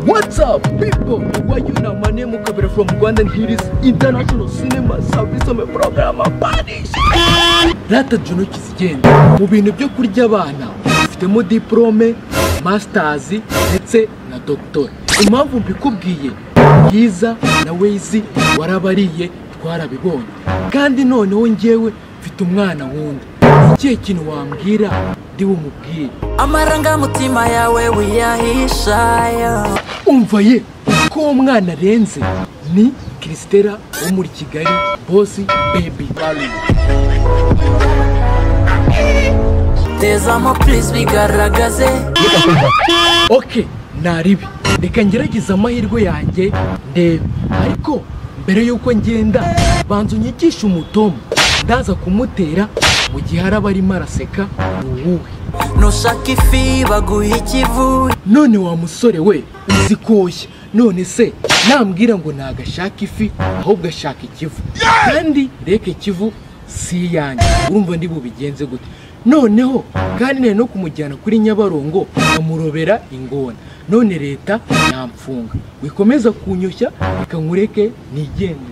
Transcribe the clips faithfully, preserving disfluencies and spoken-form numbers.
What's up, people? Why you know my name Kabira from Rwanda and here is International Cinema Service on my program Spanish. Rata Juno Kizigenda mu bintu byo kurya abana ufitemo diplome, masters ndetse na doctor. Impamvu mbikubwiye Bwiza na Wezi warabariye twarabibonye kandi noneho ngewe mfite umwana wundi. Ikihe kintu wambwira ndi bumubwire? Amaranga mutima yawe wiyahishaya. Umva ye ko umwana arenze ni Kristera wo muri Kigali Boss Baby. Tezamo please bigaragaze. Okay, naribi reka ngerageza amahirwe yanjye ndebe, ariko mbere yuko ngenda banza unyigisha umutomo ndaza kumutera mu gihe araba arimo araseka uwuwe. Nushaka ifi baguha ikivu. None wa musore we uzi koshya, none se nambwira ngo nagashaka ifi ahubwo ashaka ikivu, kandi reke ikivu si yanjye, urumva ndi bubigenze gute? Noneho kandi nari no kumujyana kuri Nyabarongo amurobera ingona, none leta yamfunga. Wikomeza kunyoshya reka nkureke nigende.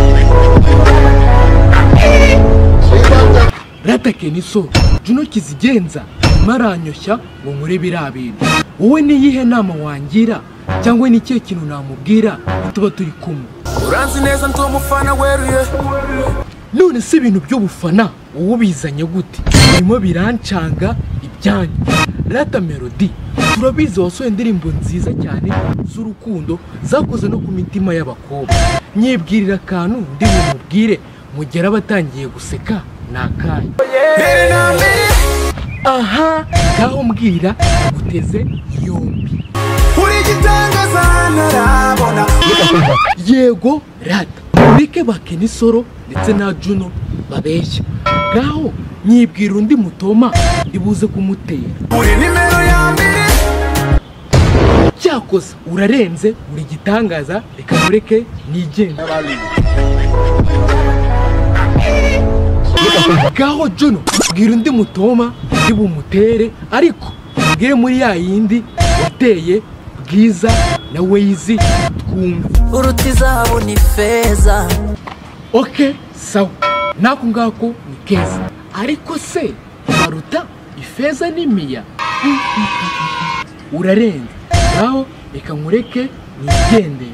Rata Keniso Juno Kizigenza maranyoshya ngo nkure biriya bintu. Wowe niyihe nama wangira cyangwa ni cyo kintu namubwira tuba turi kumwe? Uranzi neza ndo mufana weruye. None se ibintu by'ubufana wowe ubizanye gute? Birimo birancanga ibyanyu. Rata Melody turabizi wasohoye indirimbo nziza cyane z'urukundo zakoze no ku mitima y'abakobwa. Nyibwirira akantu ndi bumubwire mugera batangiye guseka nakaye. Aha ngaho mbwira guteze yombi. Uri gitangaza narabona. Yego rata ureke Bakenisoro ndetse na Juno babeshya. Ngaho nyibwira undi mutoma ibuze kumutera. Uri nimero ya mbere. Cyakoze urarenze uri gitangaza reka mureke nigende. Gaho Juno bwira undi mutoma ndi bumutere, ariko bwire muri ya yindi wateye Bwiza na Wezi twumve. Uruti zahabu ni feza. Okay, sawa nako ngako ni keza, ariko se baruta ifeza n'imiya? Urarenze ngaho reka nkureke nigende.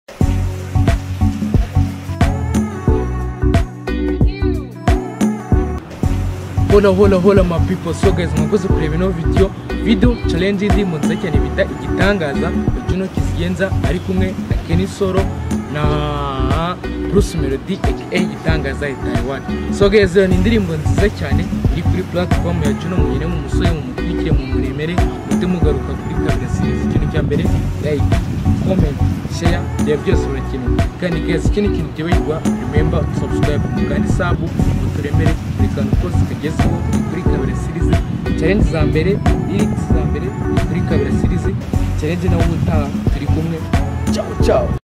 Hola hola hola my people, so guys mwakoze kureba ino video video challenge ndi munza cyane bita igitangaza Juno Kizigenza ari kumwe na Kenisoro na Bruce Melody aka igitangaza i Taiwan. So guys ni indirimbo nziza cyane iri kuri platform ya Juno, munyene mu musore mu mukurikire mu muremere mute mugaruka kuri Kabira series. Ikintu cya mbere like, comment, share bya byose urakeneye, kandi guys ikintu kintu cyibagirwa remember subscribe kandi sabu muturemere kuri kantu kose kagezeho kuri Kabira series. Challenge za mbere lyrics za mbere kuri Kabira series, challenge na uta turi kumwe. Ciao ciao.